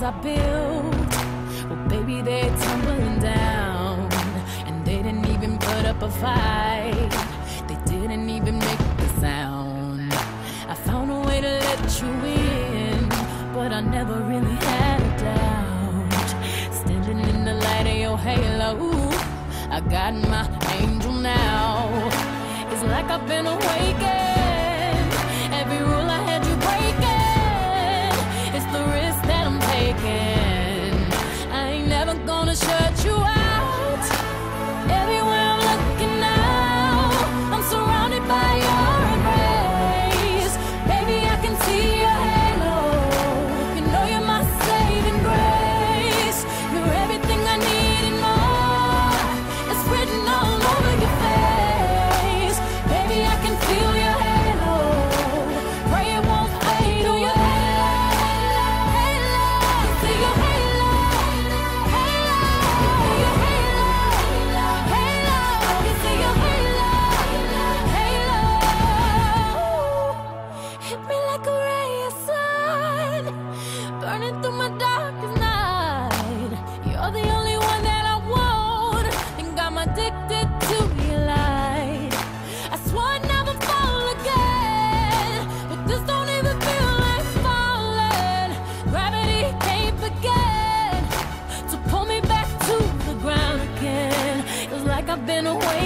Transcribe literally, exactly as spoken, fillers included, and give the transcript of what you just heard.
I built, well, baby, they're tumbling down. And they didn't even put up a fight. They didn't even make the sound. I found a way to let you in, but I never really had a doubt. Standing in the light of your halo, I got my angel now. It's like I've been awakened. Every rule I had you breaking. It's the risk that I'm taking. I ain't never gonna shut you out. Everywhere I'm looking now, I'm surrounded by your embrace. Baby, I can see your halo. You know you're my saving grace. You're everything I need and more. It's written all over your face. Baby, I can feel your halo. Pray it won't fade. Do your halo, halo. See your halo, halo. See your halo, halo. See your halo, halo. Hit me like a ray of sun, burning through my darkest night. You're the only one that I want, and got me addicted to your light. I swore I'd never fall again, but this don't even feel like falling. Gravity can't begin to pull me back to the ground again. It's like I've been away